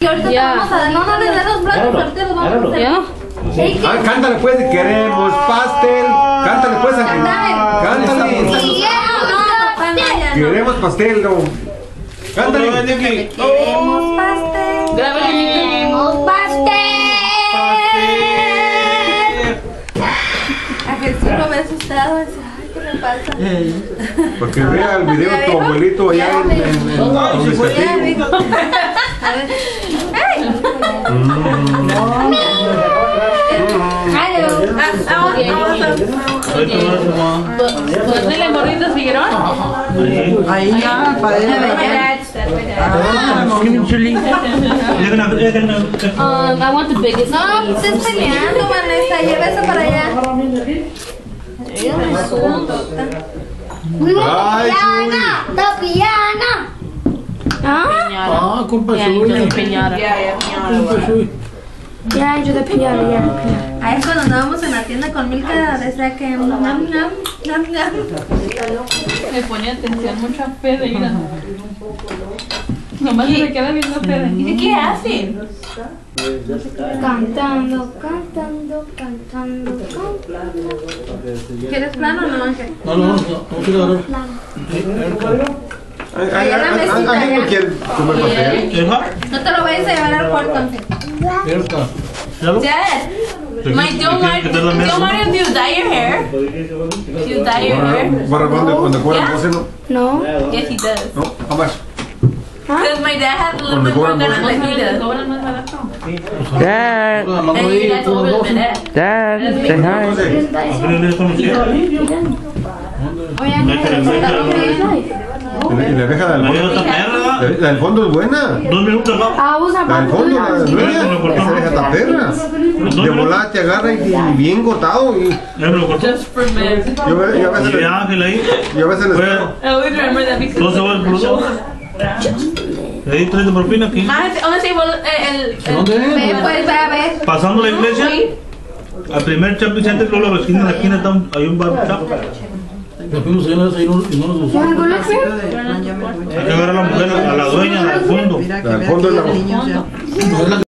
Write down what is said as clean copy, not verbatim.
Y ahorita vamos a dar, no le den los platos, ahorita los vamos a hacer. Cántale pues, queremos pastel. Cántale pues, cántale. Queremos pastel, no. Cántale. Queremos pastel. Queremos pastel. A Jesús lo ve asustado. Ay, ¿qué le pasa? Porque vea el video de tu abuelito allá en A ver. ¿Ponle morritos Figueroa? Ahí ya, para I want the biggest. No, estés peleando, Vanessa. Lleva eso para allá. Tapiana. Ah, culpa suya. Culpa suya. Ya, yo de piñara, ya. Ahí cuando andábamos en la tienda con Milka decía que nam, nam, nam, nam. Me pone atención mucho a Fede, mira. Nomás se me queda viendo a Fede. ¿Y qué hace? Cantando. ¿Quieres plano o no, Ángel? No quiero agarrar. ¿Alguien no quiere comer pastel? No te lo vayas a llevar al cuarto, Ángel. Dad, Don't Mario, do you dye your hair? Do you dye your hair? Cuando cobran Yeah. pose, no. No. Yes, he does. No, jamás. Because my dad has a little bit more guns than he does. Dad, And you guys told me that. Dad, say hi. Y la vieja del fondo. La del fondo es buena. 2 minutos, ¿no? La del fondo, la de nueve. Esa vieja está perra. De volada te agarra y bien cortado. Y Ya me lo cortó. Just for men. yo a veces Y Ángel ahí. les I always remember that because. 12 horas por 2. Ahí 3 de propina aquí. Honestly, ¿Dónde? Ve, pues, ve a ver. Pasando la iglesia, al primer shopping center, luego a la esquina, en la esquina hay un bar shop. Nos fuimos a ir y no nos gustó. Hay que ver a la mujer, a la dueña, al fondo. La del fondo es la